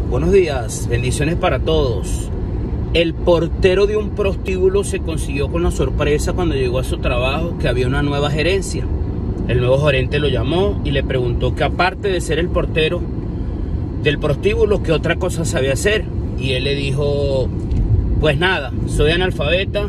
Buenos días, bendiciones para todos. El portero de un prostíbulo se consiguió con la sorpresa cuando llegó a su trabajo que había una nueva gerencia. El nuevo gerente lo llamó y le preguntó que aparte de ser el portero del prostíbulo, ¿qué otra cosa sabía hacer? Y él le dijo, pues nada, soy analfabeta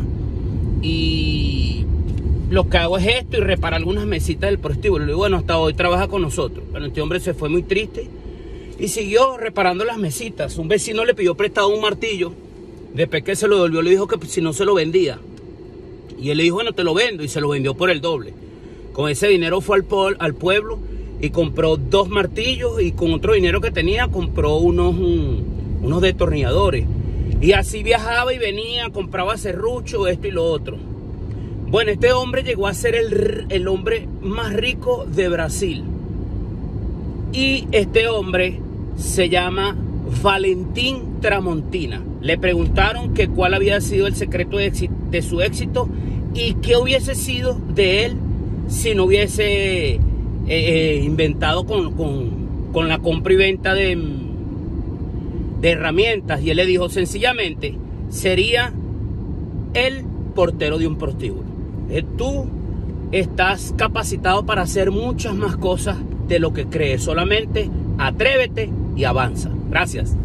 y lo que hago es esto y reparar algunas mesitas del prostíbulo. Le digo, bueno, hasta hoy trabaja con nosotros. Bueno, este hombre se fue muy triste y siguió reparando las mesitas. Un vecino le pidió prestado un martillo. Después que se lo devolvió, le dijo que si no se lo vendía. Y él le dijo, bueno, te lo vendo. Y se lo vendió por el doble. Con ese dinero fue al pueblo y compró 2 martillos. Y con otro dinero que tenía, compró unos destornilladores. Y así viajaba y venía, compraba serrucho, esto y lo otro. Bueno, este hombre llegó a ser el hombre más rico de Brasil. Y este hombre se llama Valentín Tramontina. Le preguntaron que cuál había sido el secreto de su éxito y qué hubiese sido de él si no hubiese inventado con la compra y venta de herramientas. Y él le dijo, sencillamente, sería el portero de un prostíbulo. Tú estás capacitado para hacer muchas más cosas de lo que crees. Solamente atrévete y avanza. Gracias.